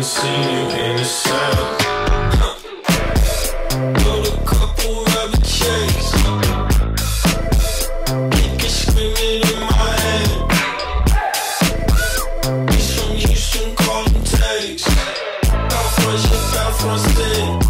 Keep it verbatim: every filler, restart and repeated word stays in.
see you in the sound. Got a couple rabbit chase, keep it screaming in my head. He's from Houston, call him Takes. Out front, shit out front stage.